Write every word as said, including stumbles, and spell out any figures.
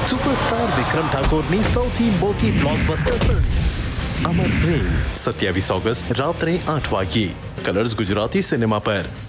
Superstar વિક્રમ ઠાકોરની સૌથી મોટી blockbuster film અમર પ્રેમ સત્યાવીસ ઓગસ્ટ રાત્રે આઠ વાગ્યે કલર્સ ગુજરાતી સિનેમા પર।